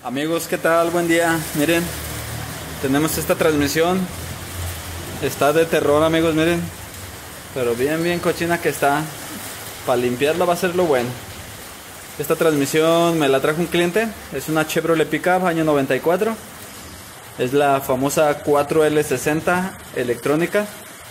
Amigos, ¿qué tal? Buen día. Miren, tenemos esta transmisión. Está de terror, amigos, miren. Pero bien cochina que está. Para limpiarla va a ser lo bueno. Esta transmisión me la trajo un cliente. Es una Chevrolet Pickup año 94. Es la famosa 4L60 electrónica.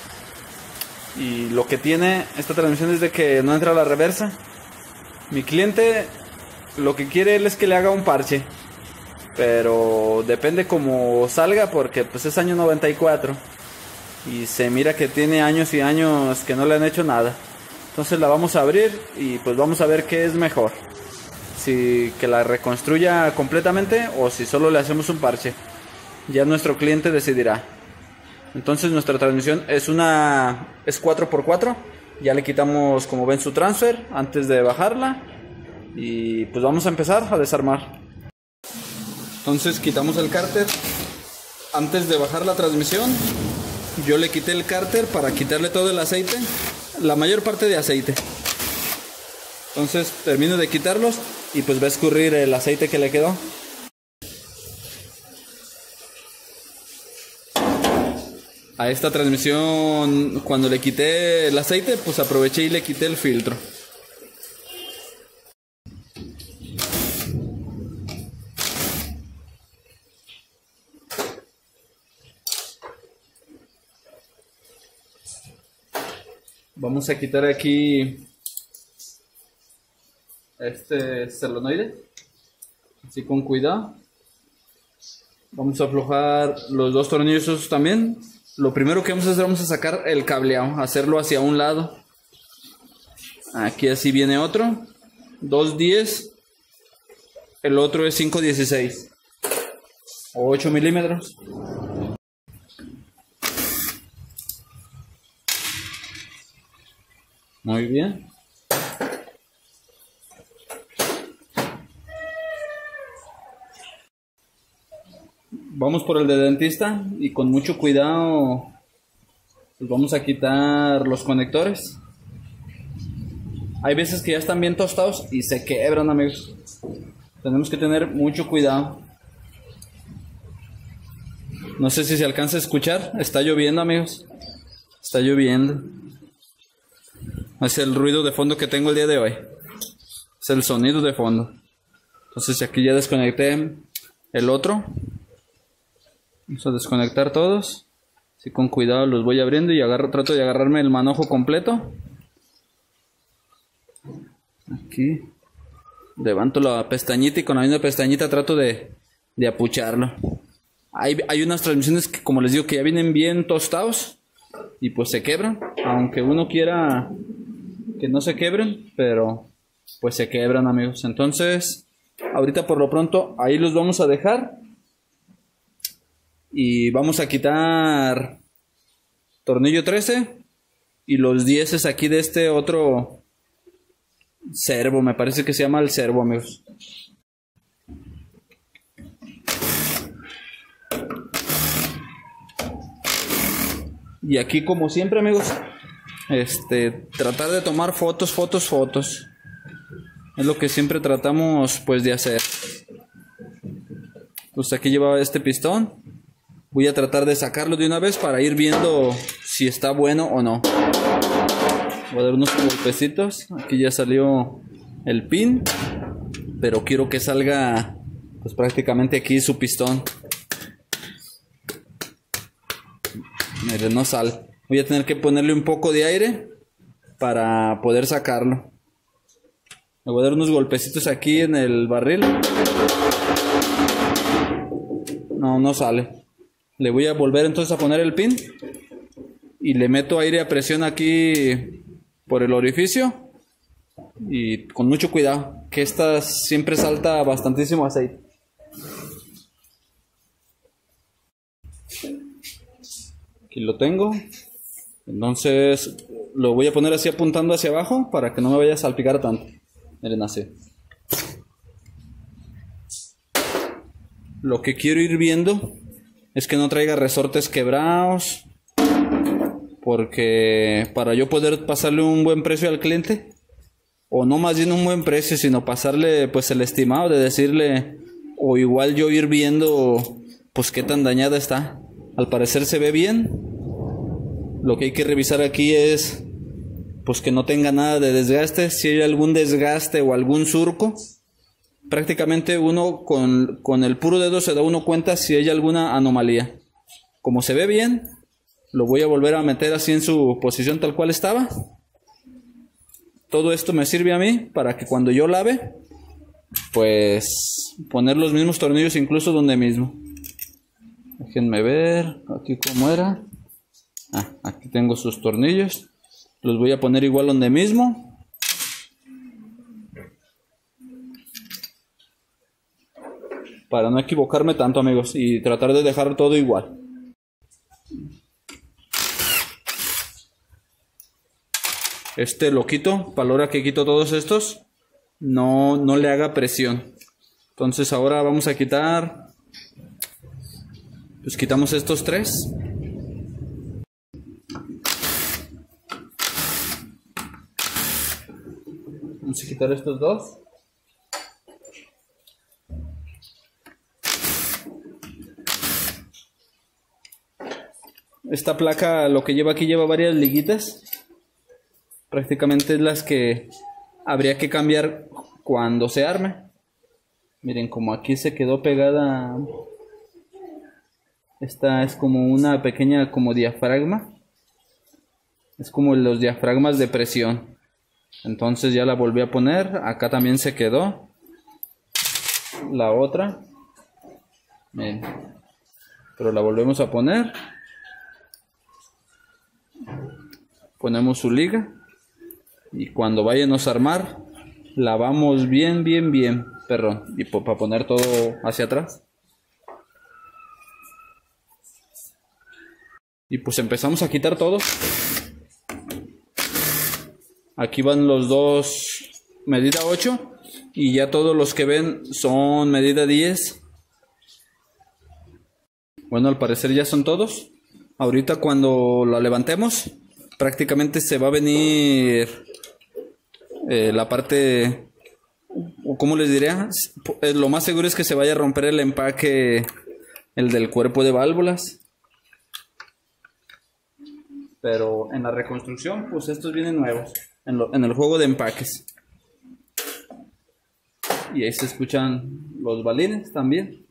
Y lo que tiene esta transmisión es de que no entra la reversa. Mi cliente lo que quiere él es que le haga un parche. Pero depende cómo salga, porque pues es año 94 y se mira que tiene años y años que no le han hecho nada. Entonces la vamos a abrir y pues vamos a ver qué es mejor, si que la reconstruya completamente o si solo le hacemos un parche. Ya nuestro cliente decidirá. Entonces nuestra transmisión es 4x4. Ya le quitamos, como ven, su transfer antes de bajarla. Y pues vamos a empezar a desarmar. Entonces quitamos el cárter. Antes de bajar la transmisión, yo le quité el cárter para quitarle todo el aceite, la mayor parte de aceite. Entonces termino de quitarlos y pues va a escurrir el aceite que le quedó. A esta transmisión, cuando le quité el aceite, pues aproveché y le quité el filtro. Vamos a quitar aquí este solenoide, así con cuidado. Vamos a aflojar los dos tornillos también. Lo primero que vamos a hacer, vamos a sacar el cableado, hacerlo hacia un lado. Aquí así viene otro, 210, el otro es 516 o 8 milímetros. Muy bien. Vamos por el de dentista y con mucho cuidado pues vamos a quitar los conectores. Hay veces que ya están bien tostados y se quebran, amigos. Tenemos que tener mucho cuidado. No sé si se alcanza a escuchar. Está lloviendo, amigos. Está lloviendo. Es el ruido de fondo que tengo el día de hoy. Es el sonido de fondo. Entonces aquí ya desconecté el otro. Vamos a desconectar todos. Así con cuidado los voy abriendo y trato de agarrarme el manojo completo. Aquí levanto la pestañita y con la misma pestañita trato de apucharlo. Hay unas transmisiones que, como les digo, que ya vienen bien tostados y pues se quebran. Aunque uno quiera que no se quebren, pero pues se quebran, amigos. Entonces ahorita por lo pronto ahí los vamos a dejar y vamos a quitar tornillo 13 y los 10 aquí de este otro servo, me parece que se llama el servo, amigos. Y aquí, como siempre, amigos, tratar de tomar fotos. Es lo que siempre tratamos pues de hacer. Pues aquí llevaba este pistón. Voy a tratar de sacarlo de una vez para ir viendo si está bueno o no. Voy a dar unos golpecitos. Aquí ya salió el pin, pero quiero que salga pues prácticamente aquí su pistón. Miren, no sale. Voy a tener que ponerle un poco de aire para poder sacarlo. Le voy a dar unos golpecitos aquí en el barril. No sale. Le voy a volver entonces a poner el pin y le meto aire a presión aquí por el orificio y con mucho cuidado, que esta siempre salta bastantísimo aceite. Aquí lo tengo. Entonces lo voy a poner así apuntando hacia abajo para que no me vaya a salpicar tanto. Miren, así. Lo que quiero ir viendo es que no traiga resortes quebrados, porque para yo poder pasarle un buen precio al cliente, o no más bien un buen precio, sino pasarle pues el estimado de decirle o igual yo ir viendo pues qué tan dañada está. Al parecer se ve bien. Lo que hay que revisar aquí es pues que no tenga nada de desgaste. Si hay algún desgaste o algún surco, prácticamente uno con el puro dedo se da uno cuenta si hay alguna anomalía. Como se ve bien, lo voy a volver a meter así en su posición tal cual estaba. Todo esto me sirve a mí para que cuando yo lave, pues poner los mismos tornillos incluso donde mismo. Déjenme ver aquí cómo era. Aquí tengo sus tornillos. Los voy a poner igual donde mismo. Para no equivocarme tanto, amigos, y tratar de dejar todo igual. Este lo quito, para la hora que quito todos estos, no le haga presión. Entonces ahora vamos a quitar, pues quitamos estos tres. Vamos a quitar estos dos. Esta placa lo que lleva aquí lleva varias liguitas. Prácticamente es las que habría que cambiar cuando se arme. Miren como aquí se quedó pegada. Esta es como una pequeña como diafragma. Es como los diafragmas de presión. Entonces ya la volví a poner. Acá también se quedó. La otra. Miren. Pero la volvemos a poner. Ponemos su liga. Y cuando vayamos a armar, lavamos bien, perrón. Y para poner todo hacia atrás. Y pues empezamos a quitar todo. Aquí van los dos medida 8. Y ya todos los que ven son medida 10. Bueno, al parecer ya son todos. Ahorita cuando la levantemos, prácticamente se va a venir la parte, ¿cómo les diría? Lo más seguro es que se vaya a romper el empaque, el del cuerpo de válvulas. Pero en la reconstrucción, pues estos vienen nuevos, en el juego de empaques. Y ahí se escuchan los balines también.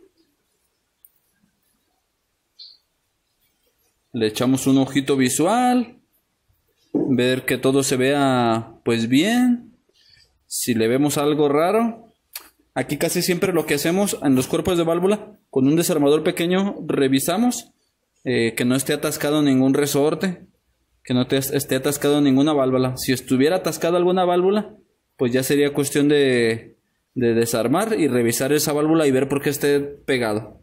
Le echamos un ojito visual. Ver que todo se vea pues bien. Si le vemos algo raro, aquí casi siempre lo que hacemos en los cuerpos de válvula, con un desarmador pequeño revisamos que no esté atascado ningún resorte, que no esté atascado ninguna válvula. Si estuviera atascada alguna válvula, pues ya sería cuestión de desarmar y revisar esa válvula y ver por qué esté pegado.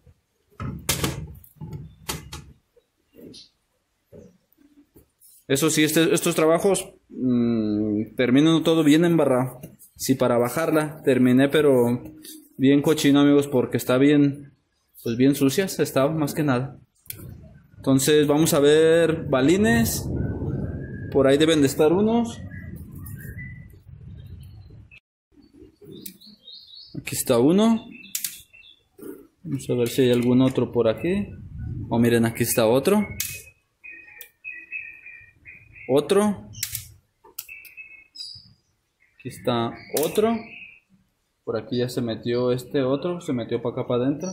Eso sí, estos trabajos terminan todo bien embarrado. Sí, para bajarla terminé, pero bien cochino, amigos, porque está bien, pues bien sucias, está más que nada. Entonces vamos a ver balines. Por ahí deben de estar unos. Aquí está uno. Vamos a ver si hay algún otro por aquí. Oh, miren, aquí está otro. Otro. Aquí está otro. Por aquí ya se metió este otro. Se metió para acá para adentro.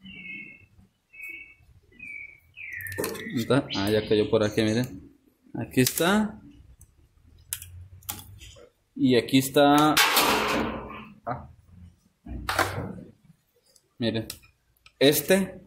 ¿Está? Ah, ya cayó por aquí, miren. Aquí está. Y aquí está. Ah. Miren. Este.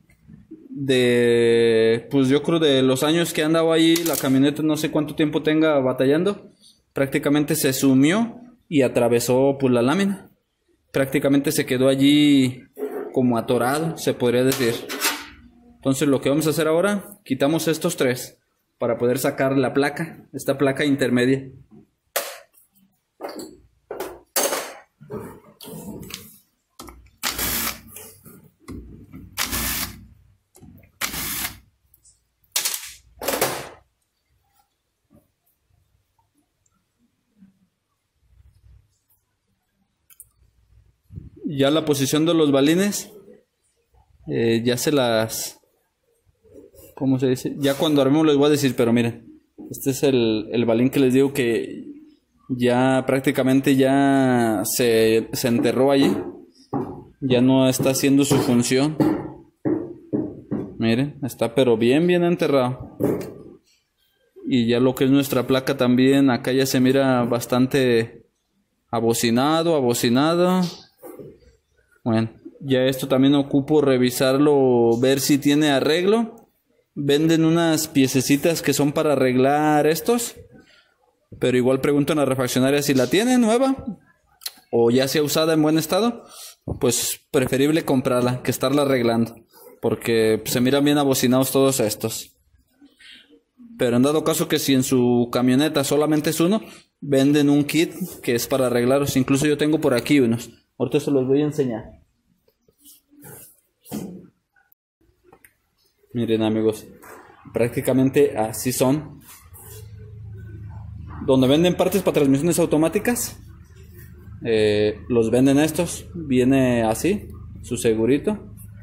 Pues yo creo de los años que andaba ahí la camioneta, no sé cuánto tiempo tenga batallando, prácticamente se sumió y atravesó pues la lámina, prácticamente se quedó allí como atorado, se podría decir. Entonces lo que vamos a hacer ahora, quitamos estos tres para poder sacar la placa, esta placa intermedia. Ya la posición de los balines, ya se las... ¿Cómo se dice? Ya cuando armemos les voy a decir, pero miren, este es el balín que les digo que ya prácticamente ya se enterró allí. Ya no está haciendo su función. Miren, está pero bien enterrado. Y ya lo que es nuestra placa también, acá ya se mira bastante abocinado. Bueno, ya esto también ocupo revisarlo, ver si tiene arreglo. Venden unas piececitas que son para arreglar estos, pero igual pregunto en la refaccionaria si la tiene nueva o ya sea usada en buen estado. Pues preferible comprarla que estarla arreglando, porque se miran bien abocinados todos estos. Pero en dado caso que si en su camioneta solamente es uno, venden un kit que es para arreglarlos. Incluso yo tengo por aquí unos. Ahorita se los voy a enseñar. Miren amigos, prácticamente así son. Donde venden partes para transmisiones automáticas, los venden estos. Viene así, su segurito.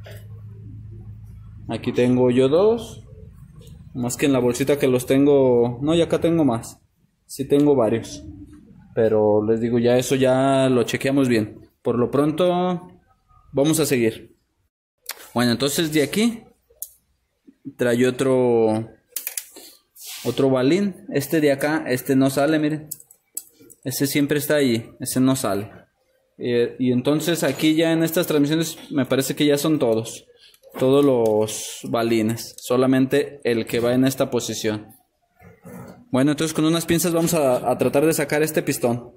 Aquí tengo yo dos. Más que en la bolsita que los tengo. No, ya acá tengo más. Sí tengo varios. Pero les digo, ya eso ya lo chequeamos bien. Por lo pronto, vamos a seguir. Bueno, entonces de aquí trae otro balín. Este de acá, este no sale, miren. Ese siempre está ahí, ese no sale. Y entonces aquí ya en estas transmisiones me parece que ya son todos los balines, solamente el que va en esta posición. Bueno, entonces con unas pinzas vamos a tratar de sacar este pistón.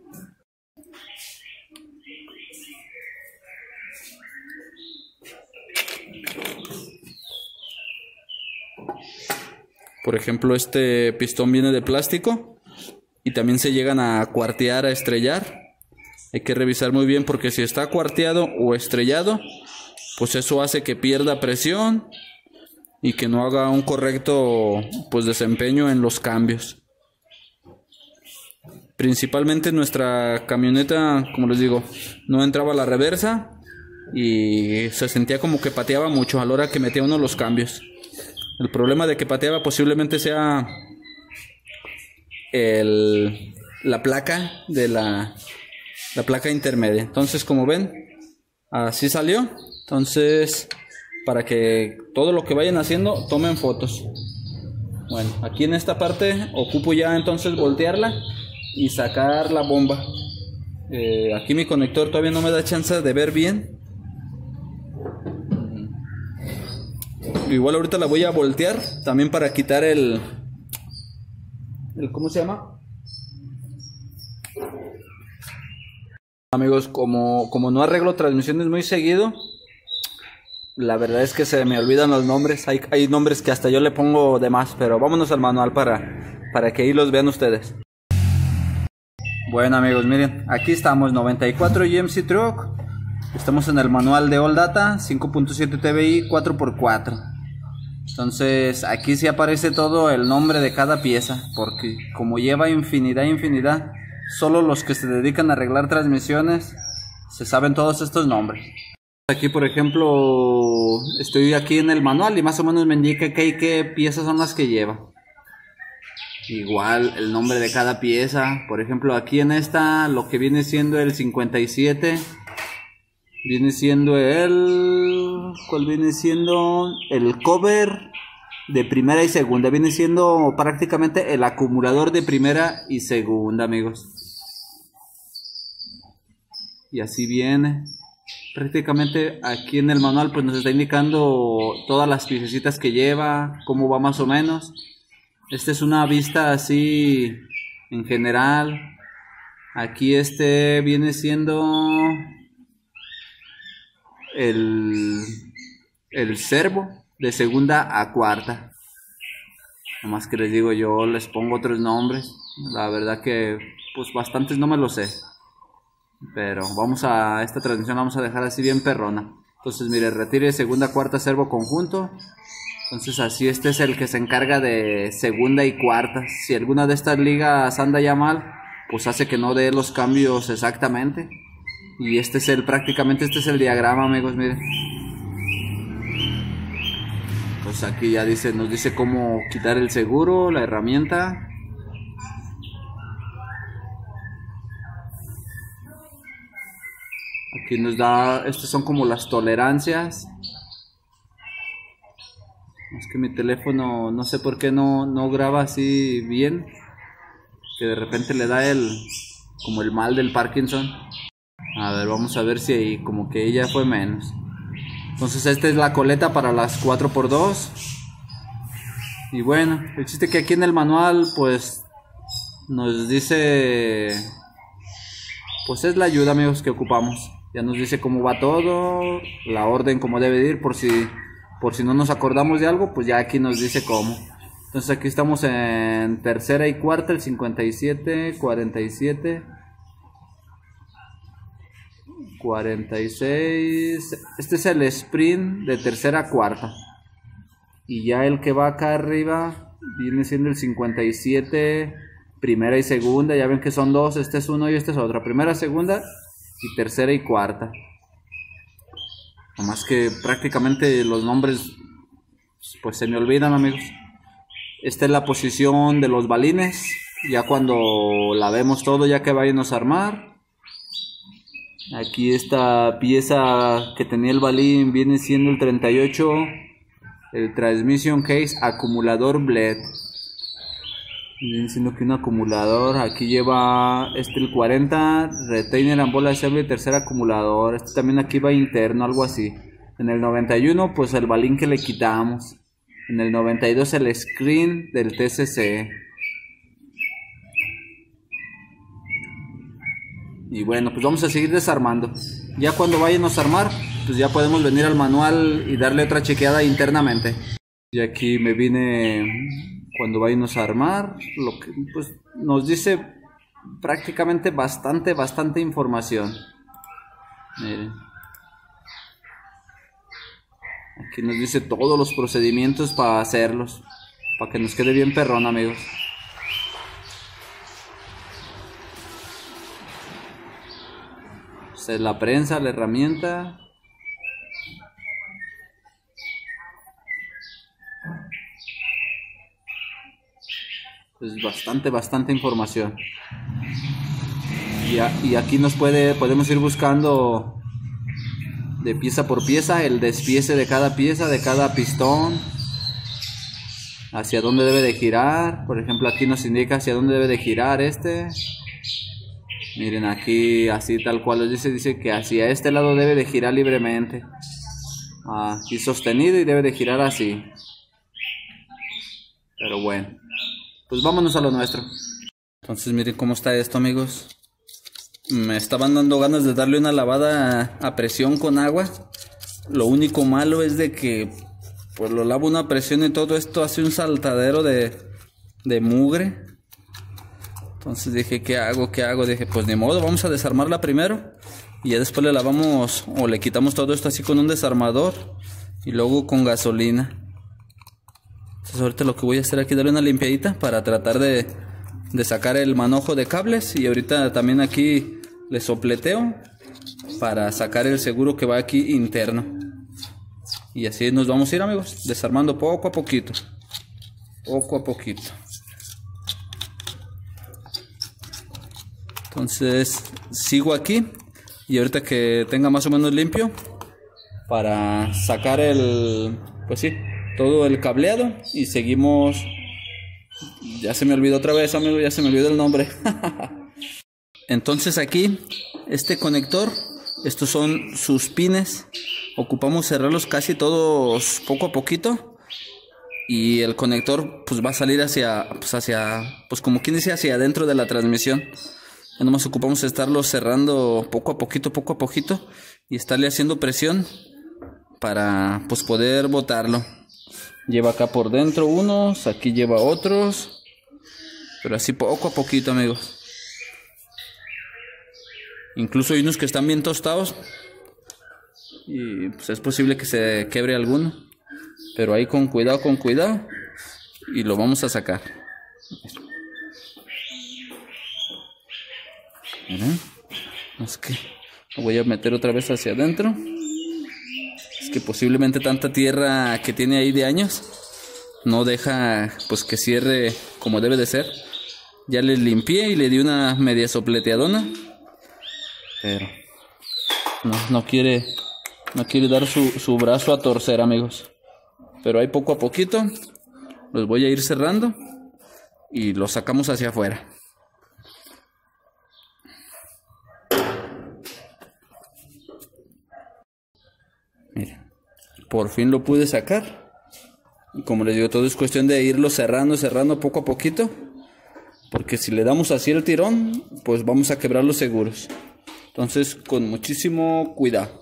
Por ejemplo, este pistón viene de plástico y también se llegan a cuartear, a estrellar. Hay que revisar muy bien porque si está cuarteado o estrellado, pues eso hace que pierda presión y que no haga un correcto desempeño en los cambios. Principalmente nuestra camioneta, como les digo, no entraba a la reversa y se sentía como que pateaba mucho a la hora que metía uno los cambios. El problema de que pateaba posiblemente sea la placa de la placa intermedia. Entonces, como ven, así salió. Entonces, para que todo lo que vayan haciendo tomen fotos. Bueno, aquí en esta parte ocupo ya entonces voltearla y sacar la bomba. Aquí mi conector todavía no me da chance de ver bien. Igual ahorita la voy a voltear también para quitar el ¿cómo se llama? Amigos, como no arreglo transmisiones muy seguido, la verdad es que se me olvidan los nombres. Hay nombres que hasta yo le pongo de más, pero vámonos al manual para que ahí los vean ustedes. Bueno amigos, miren, aquí estamos, 94 GMC Truck. Estamos en el manual de All Data, 5.7 TBI 4x4. Entonces aquí sí aparece todo el nombre de cada pieza, porque como lleva infinidad, solo los que se dedican a arreglar transmisiones se saben todos estos nombres. Aquí por ejemplo estoy aquí en el manual y más o menos me indica qué piezas son las que lleva. Igual el nombre de cada pieza. Por ejemplo aquí en esta, lo que viene siendo el 57, viene siendo ¿cuál viene siendo? El cover de primera y segunda. Viene siendo prácticamente el acumulador de primera y segunda, amigos. Y así viene. Prácticamente aquí en el manual pues nos está indicando todas las piececitas que lleva, cómo va más o menos. Esta es una vista así en general. Aquí viene siendo el servo de segunda a cuarta. Nomás que les digo, yo les pongo otros nombres. La verdad que pues bastantes no me lo sé. Pero esta transmisión la vamos a dejar así bien perrona. Entonces mire, retire segunda, cuarta, servo conjunto. Entonces así este es el que se encarga de segunda y cuarta. Si alguna de estas ligas anda ya mal, pues hace que no dé los cambios exactamente. Y este es prácticamente este es el diagrama, amigos, miren. Pues aquí ya nos dice cómo quitar el seguro, la herramienta. Aquí nos da, estas son como las tolerancias. Es que mi teléfono no sé por qué no graba así bien. Que de repente le da como el mal del Parkinson. A ver, vamos a ver si como que ella fue menos. Entonces esta es la coleta para las 4x2. Y bueno, el chiste que aquí en el manual pues nos dice, pues es la ayuda, amigos, que ocupamos. Ya nos dice cómo va todo, la orden cómo debe ir, por si no nos acordamos de algo, pues ya aquí nos dice cómo. Entonces aquí estamos en tercera y cuarta, el 57, 47, 46. Este es el sprint de tercera a cuarta. Y ya el que va acá arriba viene siendo el 57, primera y segunda. Ya ven que son dos, este es uno y este es otro. Primera, segunda y tercera y cuarta. Nomás que prácticamente los nombres pues se me olvidan, amigos. Esta es la posición de los balines. Ya cuando la vemos todo, ya que vayamos a armar. Aquí esta pieza que tenía el balín viene siendo el 38. El Transmission Case Acumulador Bled. Viene siendo que un acumulador. Aquí lleva el 40. Retainer and Ball Assembly, tercer acumulador. Este también aquí va interno, algo así. En el 91 pues el balín que le quitamos. En el 92 el screen del TCC. Y bueno, pues vamos a seguir desarmando. Ya cuando vayamos a armar, pues ya podemos venir al manual y darle otra chequeada internamente. Y aquí me vine cuando vayamos a armar, lo que pues nos dice prácticamente bastante información. Miren. Aquí nos dice todos los procedimientos para hacerlos, para que nos quede bien perrón, amigos. Esta es la prensa, la herramienta. Es bastante información. Y aquí podemos ir buscando de pieza por pieza el despiece de cada pieza, de cada pistón, hacia dónde debe de girar. Por ejemplo, aquí nos indica hacia dónde debe de girar este. Miren, aquí así tal cual les dice que hacia este lado debe de girar libremente. Aquí sostenido y debe de girar así. Pero bueno, pues vámonos a lo nuestro. Entonces miren cómo está esto, amigos. Me estaban dando ganas de darle una lavada a presión con agua. Lo único malo es de que pues lo lavo a una presión y todo esto hace un saltadero de mugre. Entonces dije, ¿qué hago? Dije, pues ni modo, vamos a desarmarla primero y ya después le lavamos o le quitamos todo esto así con un desarmador y luego con gasolina. Entonces ahorita lo que voy a hacer aquí es darle una limpiadita para tratar de sacar el manojo de cables, y ahorita también aquí le sopleteo para sacar el seguro que va aquí interno. Y así nos vamos a ir, amigos, desarmando poco a poquito. Entonces sigo aquí y ahorita que tenga más o menos limpio para sacar pues sí, todo el cableado, y seguimos. Ya se me olvidó otra vez, amigo, ya se me olvidó el nombre. Entonces aquí, este conector, estos son sus pines. Ocupamos cerrarlos casi todos poco a poquito. Y el conector pues va a salir pues como quien dice, hacia adentro de la transmisión. Ya nomás ocupamos estarlo cerrando poco a poquito. Y estarle haciendo presión para pues poder botarlo. Lleva acá por dentro unos, aquí lleva otros. Pero así poco a poquito, amigos. Incluso hay unos que están bien tostados y pues es posible que se quebre alguno. Pero ahí con cuidado. Y lo vamos a sacar. Miren. Es que Lo voy a meter otra vez hacia adentro. Es que posiblemente tanta tierra que tiene ahí de años no deja pues que cierre como debe de ser. Ya le limpié y le di una media sopleteadona, pero no quiere dar su brazo a torcer, amigos. Pero ahí poco a poquito los voy a ir cerrando y los sacamos hacia afuera. Miren, por fin lo pude sacar. Y como les digo, todo es cuestión de irlo cerrando poco a poquito, porque si le damos así el tirón, pues vamos a quebrar los seguros. Entonces con muchísimo cuidado,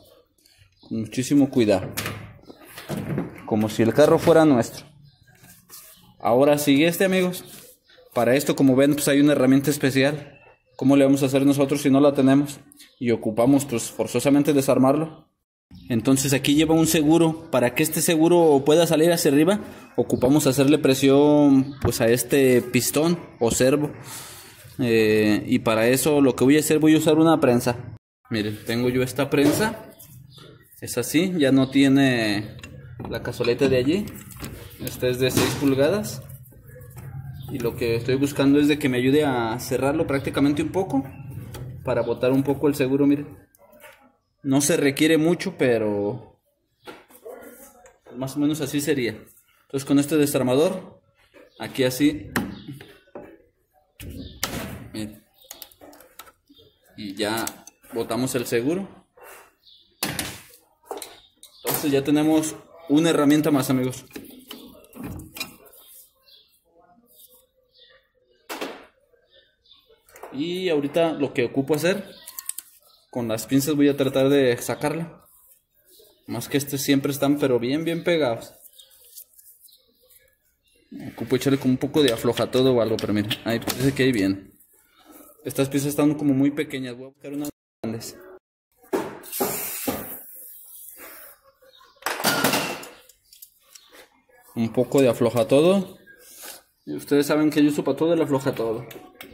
como si el carro fuera nuestro. Ahora sigue amigos. Para esto, como ven, pues hay una herramienta especial. ¿Cómo le vamos a hacer nosotros si no la tenemos? Y ocupamos pues forzosamente desarmarlo. Entonces aquí lleva un seguro. Para que este seguro pueda salir hacia arriba, ocupamos hacerle presión pues a este pistón o servo. Y para eso lo que voy a hacer, voy a usar una prensa. Miren, tengo yo esta prensa. Es así, ya no tiene la cazoleta de allí. Esta es de 6 pulgadas. Y lo que estoy buscando es de que me ayude a cerrarlo prácticamente un poco, para botar un poco el seguro, miren. No se requiere mucho, pero más o menos así sería. Entonces con este desarmador, aquí así, miren, y ya botamos el seguro. Entonces ya tenemos una herramienta más, amigos. Y ahorita lo que ocupo hacer, con las pinzas voy a tratar de sacarla. Más que siempre están pero bien pegados. Ocupo echarle como un poco de aflojatodo o algo, pero miren, ahí parece que ahí viene. Estas piezas están como muy pequeñas, voy a buscar unas grandes. Un poco de aflojatodo. Y ustedes saben que yo uso para todo el aflojatodo.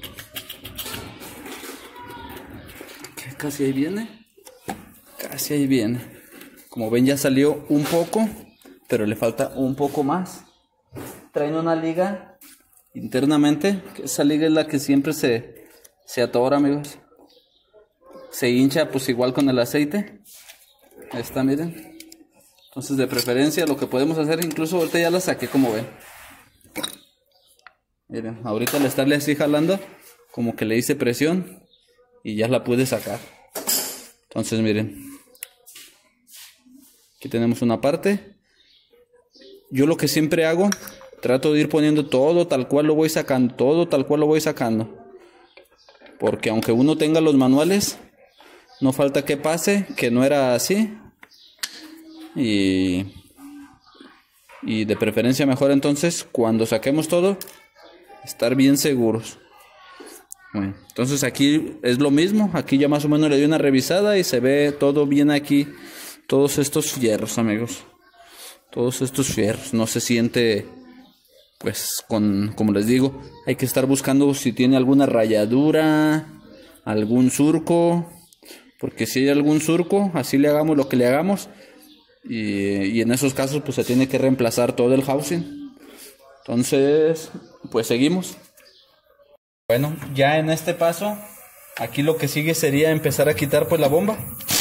Casi ahí viene. Casi ahí viene. Como ven, ya salió un poco, pero le falta un poco más. Traen una liga internamente, que esa liga es la que siempre se atora, amigos. Se hincha pues igual con el aceite. Ahí está, miren. Entonces de preferencia lo que podemos hacer, incluso ahorita ya la saqué, como ven. Miren, ahorita al estarle así jalando, como que le hice presión y ya la pude sacar. Entonces miren, aquí tenemos una parte. Yo lo que siempre hago, trato de ir poniendo todo tal cual lo voy sacando, porque aunque uno tenga los manuales, no falta que pase que no era así. Y de preferencia mejor entonces, cuando saquemos todo, estar bien seguros. Bueno, entonces aquí es lo mismo. Aquí ya más o menos le di una revisada y se ve todo bien aquí. Todos estos fierros, amigos. Todos estos fierros. No se siente, pues, como les digo, hay que estar buscando si tiene alguna rayadura, algún surco. Porque si hay algún surco, así le hagamos lo que le hagamos. Y en esos casos, pues se tiene que reemplazar todo el housing. Entonces, pues seguimos. Bueno, ya en este paso, aquí lo que sigue sería empezar a quitar pues la bomba.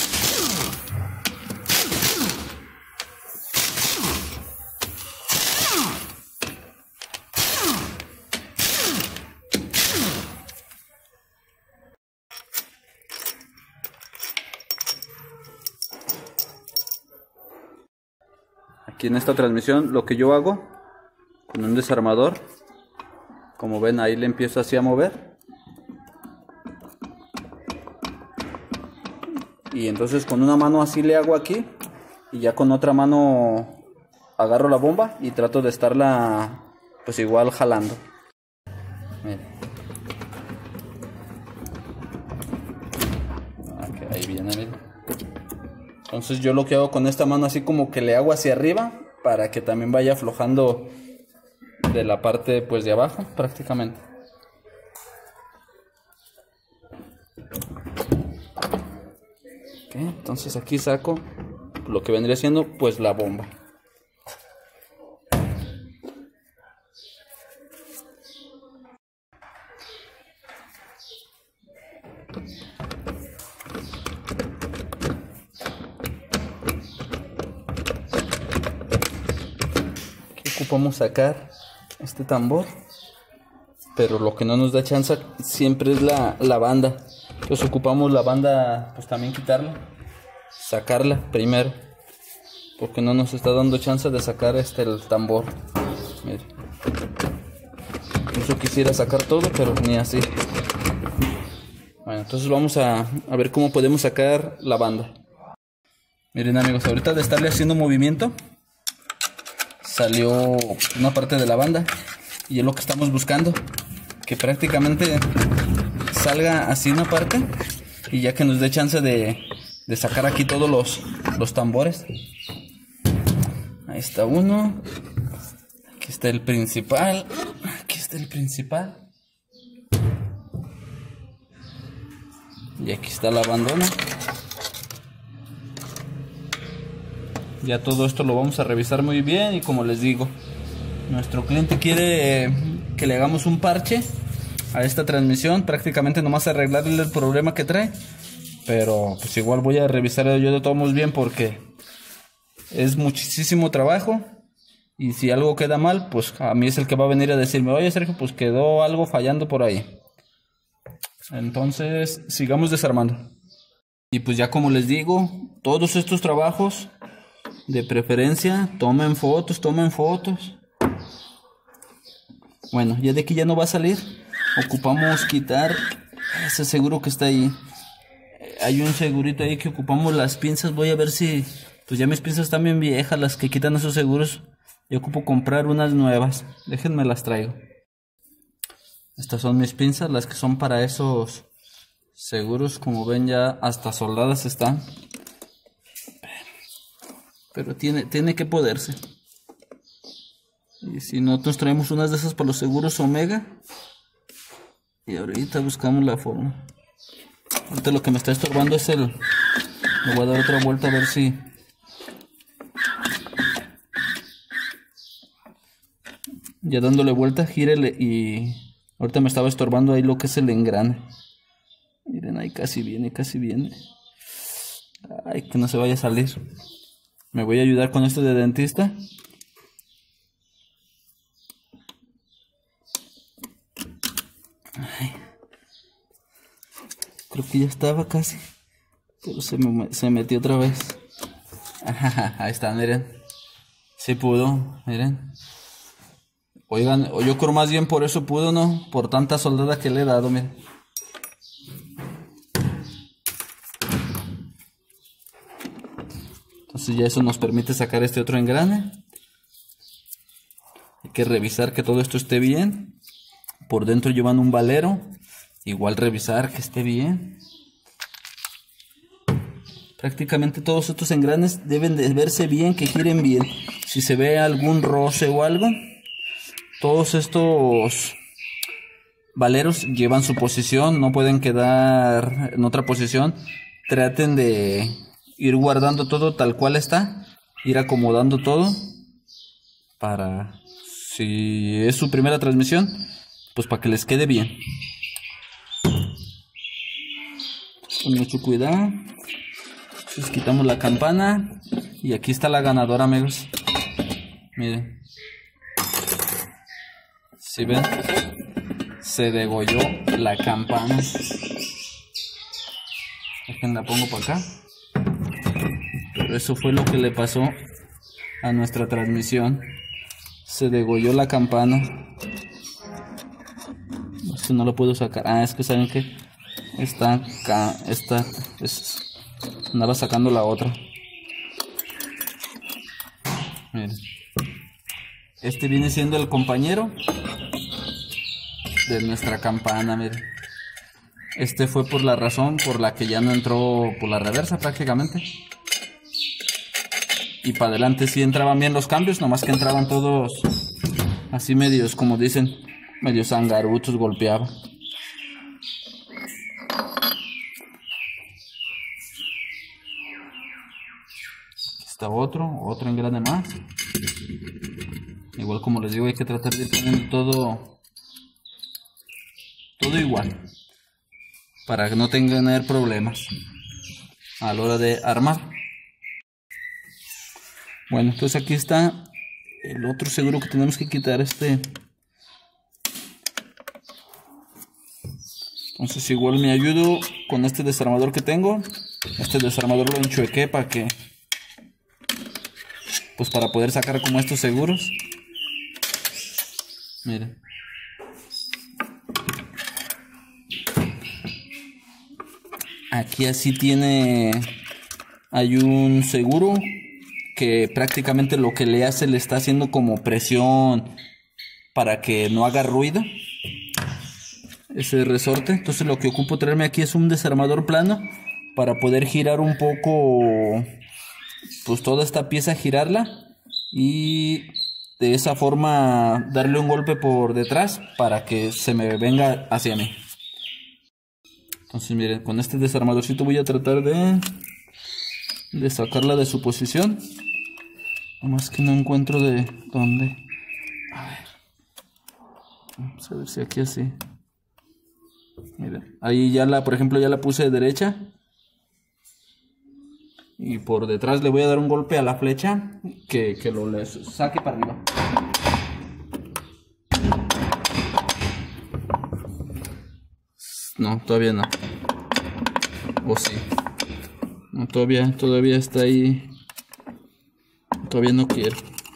Aquí en esta transmisión lo que yo hago con un desarmador, como ven ahí le empiezo así a mover. Y entonces con una mano así le hago aquí y ya con otra mano agarro la bomba y trato de estarla pues igual jalando. Miren. Okay, ahí viene, miren. Entonces yo lo que hago con esta mano así como que le hago hacia arriba para que también vaya aflojando de la parte pues de abajo prácticamente. Ok, entonces aquí saco lo que vendría siendo pues la bomba. Aquí ocupamos sacar este tambor, pero lo que no nos da chance siempre es la banda. Entonces ocupamos la banda, pues también quitarla, sacarla primero, porque no nos está dando chance de sacar el tambor. Mire. Incluso quisiera sacar todo, pero ni así. Bueno, entonces vamos a ver cómo podemos sacar la banda. Miren amigos, ahorita de estarle haciendo movimiento salió una parte de la banda y es lo que estamos buscando, que prácticamente salga así una parte y ya que nos dé chance de sacar aquí todos los tambores. Ahí está uno, aquí está el principal, aquí está el principal y aquí está la bandona. Ya todo esto lo vamos a revisar muy bien y como les digo, nuestro cliente quiere que le hagamos un parche a esta transmisión, prácticamente nomás arreglarle el problema que trae, pero pues igual voy a revisar yo de todos modos bien porque es muchísimo trabajo y si algo queda mal, pues a mí es el que va a venir a decirme, oye Sergio, pues quedó algo fallando por ahí. Entonces sigamos desarmando. Y pues ya como les digo, todos estos trabajos de preferencia tomen fotos. Bueno, ya de aquí ya no va a salir. Ocupamos quitar ese seguro que está ahí. Hay un segurito ahí que ocupamos las pinzas. Voy a ver si, pues ya mis pinzas están bien viejas, las que quitan esos seguros. Yo ocupo comprar unas nuevas. Déjenme las traigo. Estas son mis pinzas, las que son para esos seguros. Como ven ya hasta soldadas están. Pero tiene que poderse. Y si nosotros traemos unas de esas para los seguros Omega. Y ahorita buscamos la forma. Ahorita lo que me está estorbando es le voy a dar otra vuelta a ver si. Ya dándole vuelta, gírele y. Ahorita me estaba estorbando ahí lo que es el engrane. Miren, ahí casi viene. Ay, que no se vaya a salir. Me voy a ayudar con este de dentista. Ay. Creo que ya estaba casi. Pero se metió otra vez. Ahí está, miren. Sí pudo, miren. Oigan, yo creo más bien por eso pudo, ¿no? Por tanta soldada que le he dado, miren. Entonces ya eso nos permite sacar este otro engrane. Hay que revisar que todo esto esté bien. Por dentro llevan un valero. Igual revisar que esté bien. Prácticamente todos estos engranes deben de verse bien, que giren bien. Si se ve algún roce o algo, todos estos valeros llevan su posición. No pueden quedar en otra posición. Traten de ir guardando todo tal cual está, ir acomodando todo para, si es su primera transmisión, pues para que les quede bien. Con mucho cuidado. Entonces quitamos la campana y aquí está la ganadora, amigos. Miren, si ven, se degolló la campana. Déjenla pongo para acá. Pero eso fue lo que le pasó a nuestra transmisión. Se degolló la campana. Esto no lo puedo sacar. Ah, es que saben que está acá. Andaba sacando la otra. Miren. Este viene siendo el compañero de nuestra campana. Miren. Este fue por la razón por la que ya no entró por la reversa prácticamente. Y para adelante sí entraban bien los cambios, nomás que entraban todos así medios, como dicen, medios zangarutos, golpeaba. está otro engrane más. Igual como les digo, hay que tratar de ir poniendo todo igual, para que no tener problemas a la hora de armar. Bueno, entonces aquí está el otro seguro que tenemos que quitar, Entonces igual me ayudo con este desarmador que tengo. Este desarmador lo enchuequé para que, pues para poder sacar como estos seguros. Miren. Aquí así hay un seguro que prácticamente lo que le hace, le está haciendo como presión para que no haga ruido ese resorte. Entonces lo que ocupo traerme aquí es un desarmador plano para poder girar un poco, pues toda esta pieza, girarla y de esa forma darle un golpe por detrás para que se me venga hacia mí. Entonces miren, con este desarmadorcito voy a tratar de sacarla de su posición. Nomás que no encuentro de dónde. A ver. Vamos a ver si aquí así. Miren, ahí ya por ejemplo, ya la puse de derecha. Y por detrás le voy a dar un golpe a la flecha que lo saque para arriba. No, todavía no. O sí. No, todavía está ahí. Todavía no quiero.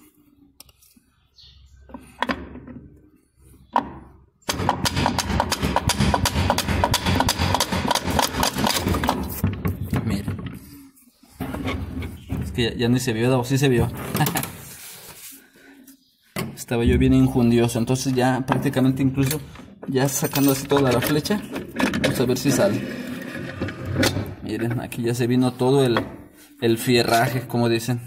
Mira. Es que ya ni se vio, o sí se vio. Estaba yo bien injundioso. Entonces ya prácticamente, incluso ya sacando así toda la flecha. Vamos a ver si sale. Miren, aquí ya se vino todo el fierraje, como dicen.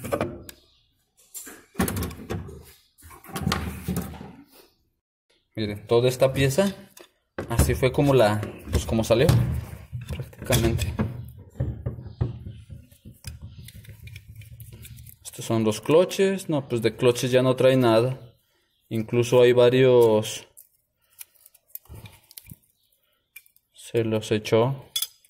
Miren, toda esta pieza, así fue como pues como salió, prácticamente. Estos son los cloches. No, pues de cloches ya no trae nada. Incluso hay varios. Se los echó.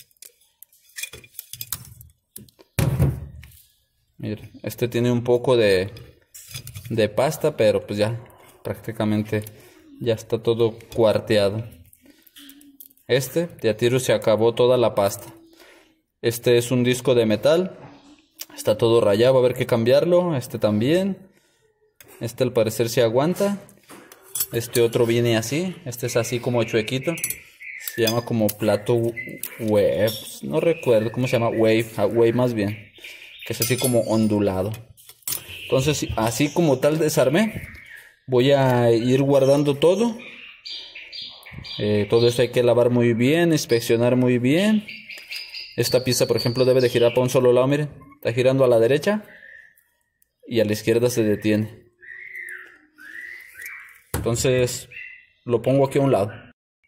Miren, este tiene un poco de pasta, pero pues ya prácticamente ya está todo cuarteado. De a tiro se acabó toda la pasta. Este es un disco de metal. Está todo rayado, va a haber que cambiarlo. Este también. Este al parecer se aguanta. Este otro viene así. Este es así como chuequito. Se llama como plato wave. No recuerdo cómo se llama. Wave más bien. Que es así como ondulado. Entonces así como tal desarmé. Voy a ir guardando todo. Todo esto hay que lavar muy bien. Inspeccionar muy bien. Esta pieza por ejemplo debe de girar para un solo lado. Miren. Está girando a la derecha. Y a la izquierda se detiene. Entonces lo pongo aquí a un lado.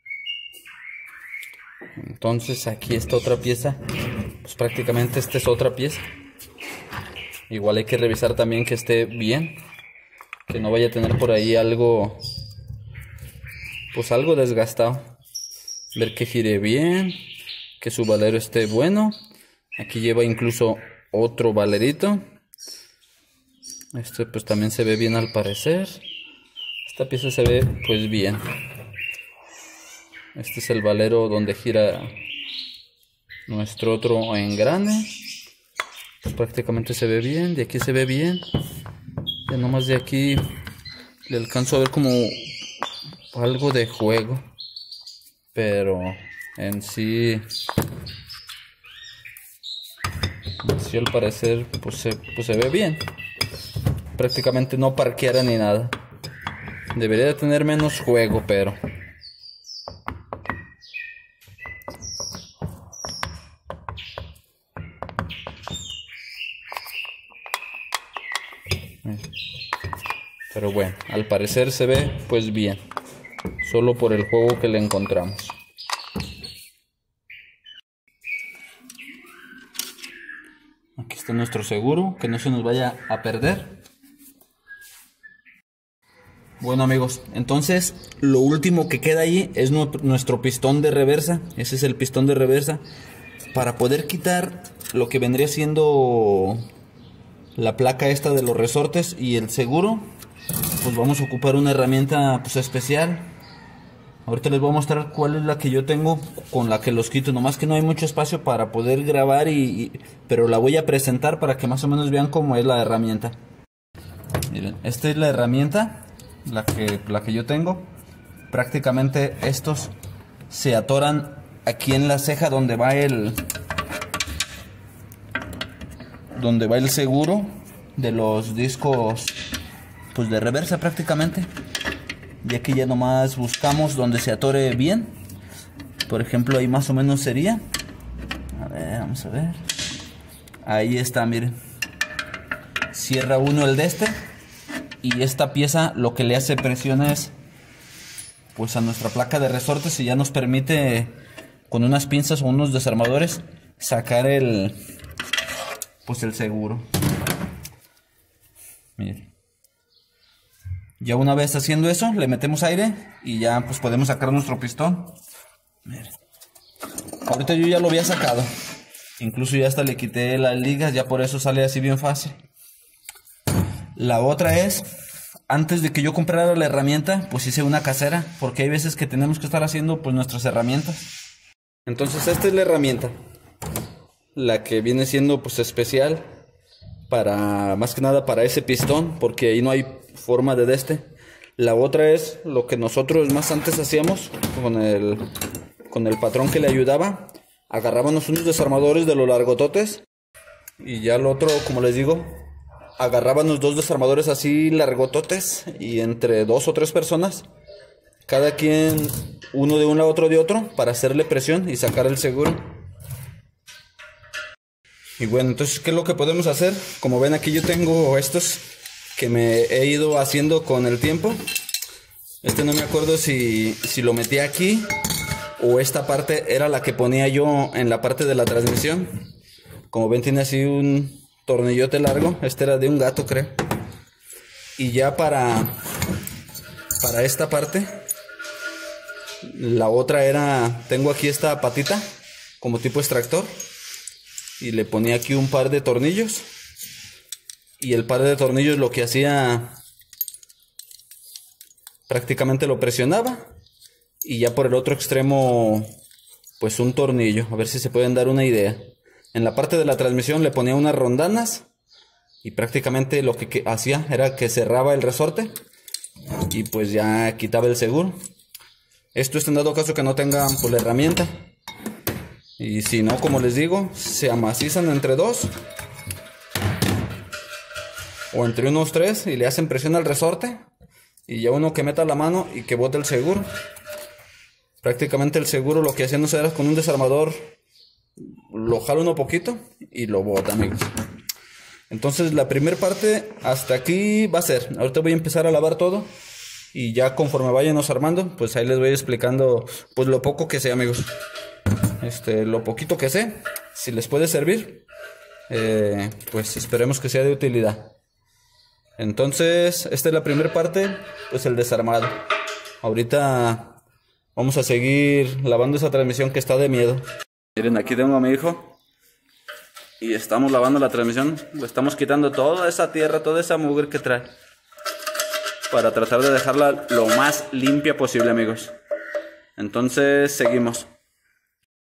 Entonces aquí está otra pieza. Pues prácticamente esta es otra pieza. Igual hay que revisar también que esté bien. Que no vaya a tener por ahí algo. Pues algo desgastado. Ver que gire bien. Que su valero esté bueno. Aquí lleva incluso otro valerito. Este pues también se ve bien al parecer. Esta pieza se ve pues bien. Este es el valero donde gira nuestro otro engrane. Pues prácticamente se ve bien. De aquí se ve bien. Ya nomás de aquí le alcanzo a ver como algo de juego. Pero en sí al parecer pues se ve bien. Prácticamente no parqueara ni nada. Debería de tener menos juego, pero bueno, al parecer se ve pues bien. Solo por el juego que le encontramos. Aquí está está nuestro seguro, que no se nos vaya a perder. Bueno amigos, entonces lo último que queda ahí es nuestro pistón de reversa. Ese es el pistón de reversa. Para poder quitar lo que vendría siendo la placa esta de los resortes y el seguro, pues vamos a ocupar una herramienta pues especial. Ahorita les voy a mostrar cuál es la que yo tengo con la que los quito. Nomás que no hay mucho espacio para poder grabar, pero la voy a presentar para que más o menos vean cómo es la herramienta. Miren, esta es la herramienta, la que yo tengo. Prácticamente estos se atoran aquí en la ceja donde va el seguro de los discos pues de reversa prácticamente. Y aquí ya nomás buscamos donde se atore bien. Por ejemplo, ahí más o menos sería. A ver, vamos a ver. Ahí está, miren. Cierra uno el de este. Y esta pieza lo que le hace presión es pues a nuestra placa de resortes y ya nos permite con unas pinzas o unos desarmadores sacar el seguro. Miren. Ya una vez haciendo eso, le metemos aire y ya pues podemos sacar nuestro pistón. Miren. Ahorita yo ya lo había sacado. Incluso ya hasta le quité las ligas, ya por eso sale así bien fácil. La otra es, antes de que yo comprara la herramienta, pues hice una casera, porque hay veces que tenemos que estar haciendo pues nuestras herramientas. Entonces esta es la herramienta, la que viene siendo pues especial para, más que nada para ese pistón, porque ahí no hay forma de este. La otra es lo que nosotros más antes hacíamos con el patrón que le ayudaba. Agarrábamos unos desarmadores de los largototes y ya lo otro, como les digo, agarrábamos dos desarmadores así largototes y entre 2 o 3 personas, cada quien uno de un lado, otro de otro, para hacerle presión y sacar el seguro. Y bueno, entonces, ¿qué es lo que podemos hacer? Como ven, aquí yo tengo estos que me he ido haciendo con el tiempo. Este no me acuerdo si lo metí aquí o esta parte era la que ponía yo en la parte de la transmisión. Como ven, tiene así un tornillote largo. Este era de un gato, creo. Y ya para esta parte, la otra era, tengo aquí esta patita como tipo extractor. Y le ponía aquí un par de tornillos. Y el par de tornillos lo que hacía, prácticamente lo presionaba. Y ya por el otro extremo, pues un tornillo. A ver si se pueden dar una idea. En la parte de la transmisión le ponía unas rondanas. Y prácticamente lo que hacía era que cerraba el resorte. Y pues ya quitaba el seguro. Esto es en dado caso que no tengan pues la herramienta. Y si no, como les digo, se amacizan entre 2 o entre unos 3 y le hacen presión al resorte. Y ya uno que meta la mano y que bote el seguro. Prácticamente el seguro lo que hacíamos era con un desarmador, lo jala uno poquito y lo bota, amigos. Entonces la primera parte hasta aquí va a ser. Ahorita voy a empezar a lavar todo. Y ya conforme vayanos armando, pues ahí les voy explicando pues lo poco que sé, amigos. Lo poquito que sé, si les puede servir, pues esperemos que sea de utilidad. Entonces, esta es la primera parte, pues el desarmado. Ahorita vamos a seguir lavando esa transmisión que está de miedo. Miren, aquí tengo a mi hijo y estamos lavando la transmisión. Le estamos quitando toda esa tierra, toda esa mugre que trae, para tratar de dejarla lo más limpia posible, amigos. Entonces, seguimos.